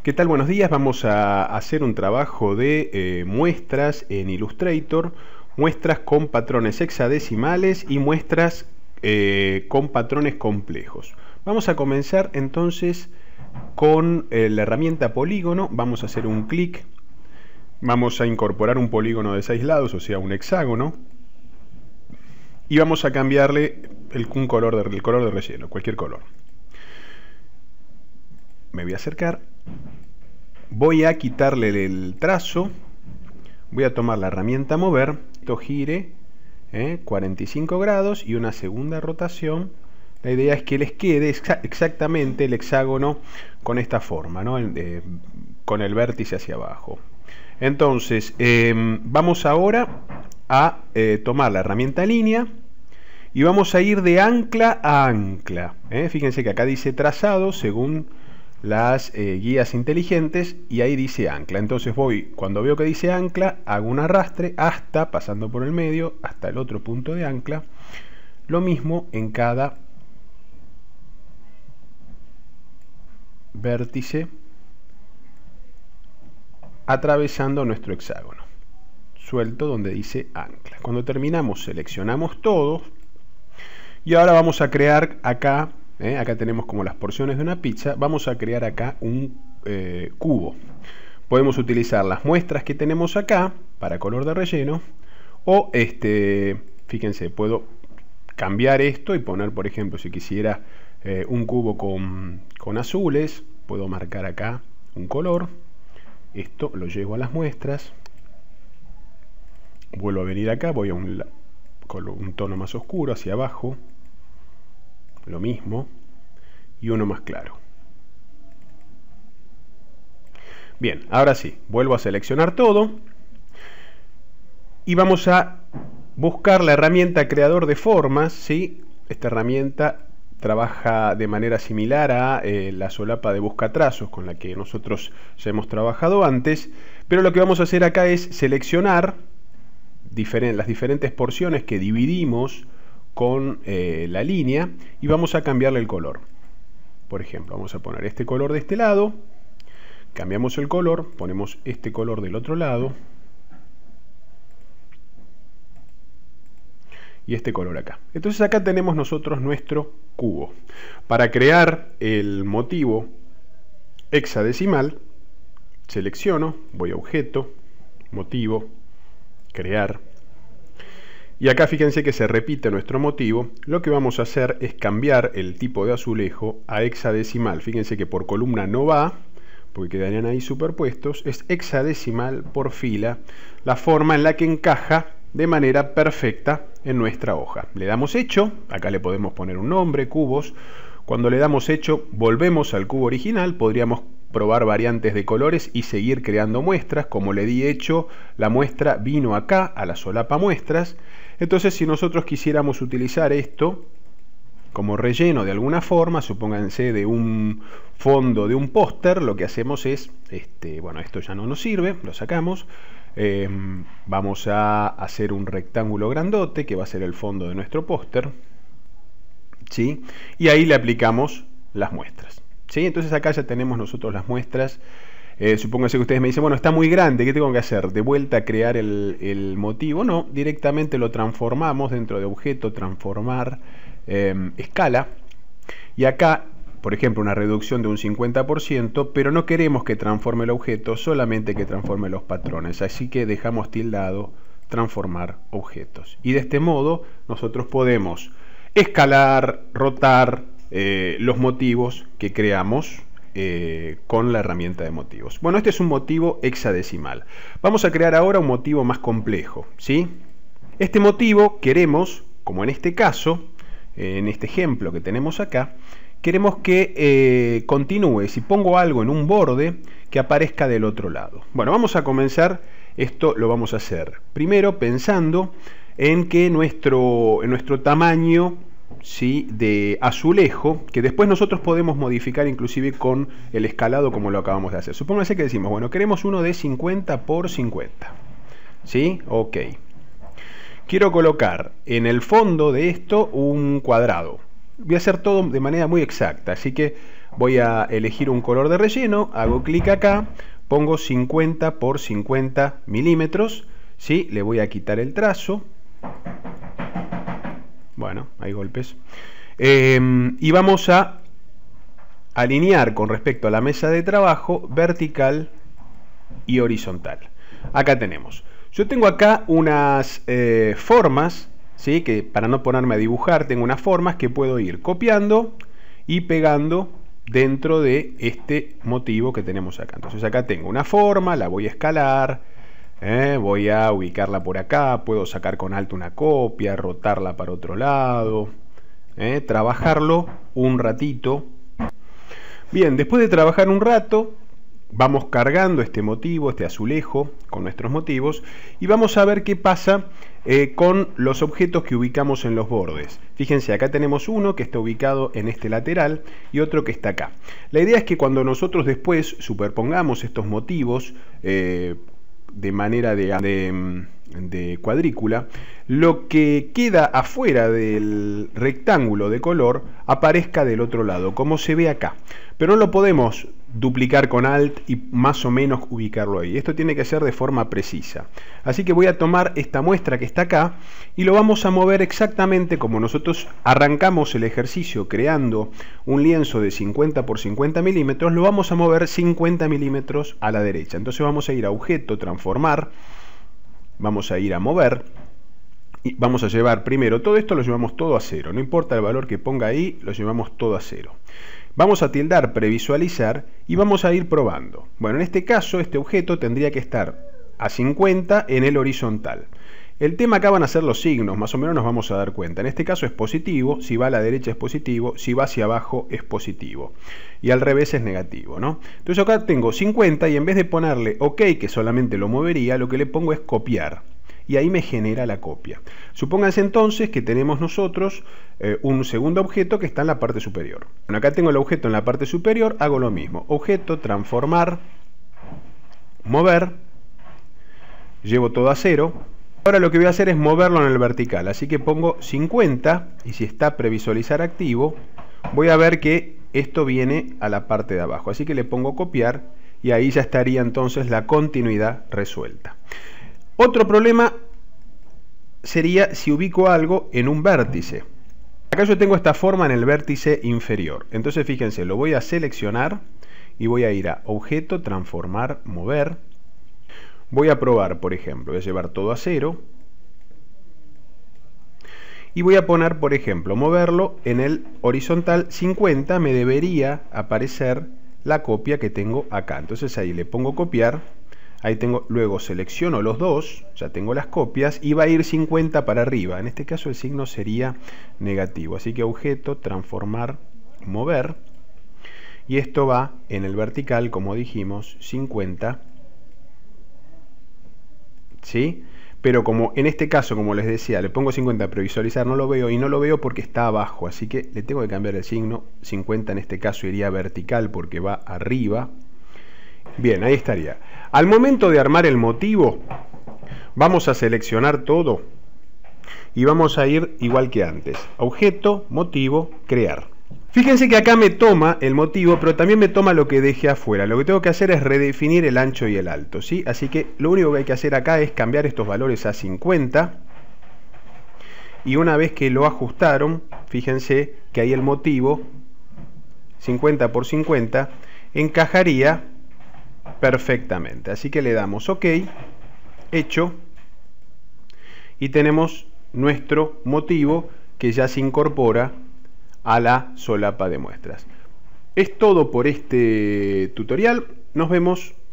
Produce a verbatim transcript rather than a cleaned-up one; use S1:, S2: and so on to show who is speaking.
S1: ¿Qué tal? Buenos días. Vamos a hacer un trabajo de eh, muestras en Illustrator, muestras con patrones hexadecimales y muestras eh, con patrones complejos. Vamos a comenzar entonces con eh, la herramienta polígono. Vamos a hacer un clic, vamos a incorporar un polígono de seis lados, o sea un hexágono, y vamos a cambiarle el, un color de, el color de relleno, cualquier color. Me voy a acercar, voy a quitarle el trazo, voy a tomar la herramienta mover, esto gire eh, cuarenta y cinco grados y una segunda rotación. La idea es que les quede exa exactamente el hexágono con esta forma, ¿no? eh, con el vértice hacia abajo. Entonces eh, vamos ahora a eh, tomar la herramienta línea y vamos a ir de ancla a ancla. ¿eh? Fíjense que acá dice trazado según las eh, guías inteligentes y ahí dice ancla. Entonces voy, cuando veo que dice ancla, hago un arrastre hasta, pasando por el medio, hasta el otro punto de ancla. Lo mismo en cada vértice, atravesando nuestro hexágono. Suelto donde dice ancla. Cuando terminamos, seleccionamos todo. Y ahora vamos a crear acá, ¿eh? acá tenemos como las porciones de una pizza, vamos a crear acá un eh, cubo. Podemos utilizar las muestras que tenemos acá para color de relleno, o este, fíjense, puedo cambiar esto y poner, por ejemplo, si quisiera eh, un cubo con, con azules, puedo marcar acá un color, esto lo llevo a las muestras, vuelvo a venir acá, voy a un, un tono más oscuro hacia abajo, lo mismo, y uno más claro. Bien, ahora sí, vuelvo a seleccionar todo y vamos a buscar la herramienta creador de formas, ¿sí? Esta herramienta trabaja de manera similar a eh, la solapa de buscatrazos con la que nosotros ya hemos trabajado antes, pero lo que vamos a hacer acá es seleccionar diferen- las diferentes porciones que dividimos con eh, la línea y vamos a cambiarle el color. Por ejemplo, vamos a poner este color de este lado, cambiamos el color, ponemos este color del otro lado y este color acá. Entonces acá tenemos nosotros nuestro cubo. Para crear el motivo hexadecimal, selecciono, voy a objeto, motivo, crear. Y acá fíjense que se repite nuestro motivo. Lo que vamos a hacer es cambiar el tipo de azulejo a hexadecimal. Fíjense que por columna no va, porque quedarían ahí superpuestos. Es hexadecimal por fila, la forma en la que encaja de manera perfecta en nuestra hoja. Le damos hecho, acá le podemos poner un nombre, cubos. Cuando le damos hecho, volvemos al cubo original, podríamos probar variantes de colores y seguir creando muestras. Como le di hecho, la muestra vino acá a la solapa muestras. Entonces, si nosotros quisiéramos utilizar esto como relleno de alguna forma, supónganse de un fondo de un póster, lo que hacemos es, este, bueno, esto ya no nos sirve, lo sacamos, eh, vamos a hacer un rectángulo grandote que va a ser el fondo de nuestro póster, ¿sí? Y ahí le aplicamos las muestras, ¿sí? Entonces acá ya tenemos nosotros las muestras. Eh, supónganse que ustedes me dicen, bueno, está muy grande, ¿qué tengo que hacer? ¿De vuelta a crear el, el motivo? No, directamente lo transformamos dentro de objeto, transformar, eh, escala. Y acá, por ejemplo, una reducción de un cincuenta por ciento, pero no queremos que transforme el objeto, solamente que transforme los patrones. Así que dejamos tildado transformar objetos. Y de este modo nosotros podemos escalar, rotar eh, los motivos que creamos Eh, con la herramienta de motivos. Bueno, este es un motivo hexadecimal. Vamos a crear ahora un motivo más complejo, ¿sí? Este motivo queremos, como en este caso, eh, en este ejemplo que tenemos acá, queremos que eh, continúe. Si pongo algo en un borde, que aparezca del otro lado. Bueno, vamos a comenzar. Esto lo vamos a hacer primero pensando en que nuestro, en nuestro tamaño, ¿sí?, de azulejo, que después nosotros podemos modificar inclusive con el escalado como lo acabamos de hacer. Supónganse que decimos, bueno, queremos uno de cincuenta por cincuenta, ¿sí? Ok. Quiero colocar en el fondo de esto un cuadrado. Voy a hacer todo de manera muy exacta, así que Voy a elegir un color de relleno, hago clic acá, pongo cincuenta por cincuenta milímetros, ¿sí? Le voy a quitar el trazo. Bueno, hay golpes. Eh, y vamos a alinear con respecto a la mesa de trabajo vertical y horizontal. Acá tenemos. Yo tengo acá unas eh, formas, ¿sí? Que para no ponerme a dibujar, tengo unas formas que puedo ir copiando y pegando dentro de este motivo que tenemos acá. Entonces acá tengo una forma, la voy a escalar, eh, voy a ubicarla por acá, puedo sacar con Alt una copia, rotarla para otro lado, eh, trabajarlo un ratito. Bien, después de trabajar un rato, vamos cargando este motivo, este azulejo, con nuestros motivos, y vamos a ver qué pasa eh, con los objetos que ubicamos en los bordes. Fíjense, acá tenemos uno que está ubicado en este lateral y otro que está acá. La idea es que cuando nosotros después superpongamos estos motivos eh, de manera de, de, de cuadrícula, lo que queda afuera del rectángulo de color aparezca del otro lado, como se ve acá. Pero no lo podemos duplicar con Alt y más o menos ubicarlo ahí. Esto tiene que ser de forma precisa. Así que voy a tomar esta muestra que está acá y lo vamos a mover exactamente como nosotros arrancamos el ejercicio creando un lienzo de cincuenta por cincuenta milímetros. Lo vamos a mover cincuenta milímetros a la derecha. Entonces vamos a ir a objeto, transformar, vamos a ir a mover y vamos a llevar primero todo esto, lo llevamos todo a cero. No importa el valor que ponga ahí, lo llevamos todo a cero. Vamos a tildar previsualizar y vamos a ir probando. Bueno, en este caso este objeto tendría que estar a cincuenta en el horizontal. El tema acá van a ser los signos, más o menos nos vamos a dar cuenta. En este caso es positivo, si va a la derecha es positivo, si va hacia abajo es positivo. Y al revés es negativo, ¿no? Entonces acá tengo cincuenta y en vez de ponerle OK, que solamente lo movería, lo que le pongo es copiar. Y ahí me genera la copia. Supónganse entonces que tenemos nosotros eh, un segundo objeto que está en la parte superior. Bueno, acá tengo el objeto en la parte superior, hago lo mismo. Objeto, transformar, mover, llevo todo a cero. Ahora lo que voy a hacer es moverlo en el vertical, así que pongo cincuenta y si está previsualizar activo, voy a ver que esto viene a la parte de abajo. Así que le pongo copiar y ahí ya estaría entonces la continuidad resuelta. Otro problema sería si ubico algo en un vértice. Acá yo tengo esta forma en el vértice inferior. Entonces fíjense, lo voy a seleccionar y voy a ir a objeto, transformar, mover. Voy a probar, por ejemplo, voy a llevar todo a cero. Y voy a poner, por ejemplo, moverlo en el horizontal cincuenta, me debería aparecer la copia que tengo acá. Entonces ahí le pongo copiar. Ahí tengo, luego selecciono los dos, ya tengo las copias y va a ir cincuenta para arriba. En este caso el signo sería negativo. Así que objeto, transformar, mover. Y esto va en el vertical, como dijimos, cincuenta. ¿Sí? Pero como en este caso, como les decía, le pongo cincuenta para visualizar, no lo veo y no lo veo porque está abajo. Así que le tengo que cambiar el signo. cincuenta en este caso iría vertical porque va arriba. Bien, ahí estaría. Al momento de armar el motivo, vamos a seleccionar todo y vamos a ir igual que antes. Objeto, motivo, crear. Fíjense que acá me toma el motivo, pero también me toma lo que dejé afuera. Lo que tengo que hacer es redefinir el ancho y el alto, ¿sí? Así que lo único que hay que hacer acá es cambiar estos valores a cincuenta. Y una vez que lo ajustaron, fíjense que ahí el motivo, cincuenta por cincuenta, encajaría perfectamente. Así que le damos OK, hecho, y tenemos nuestro motivo que ya se incorpora a la solapa de muestras. Es todo por este tutorial. Nos vemos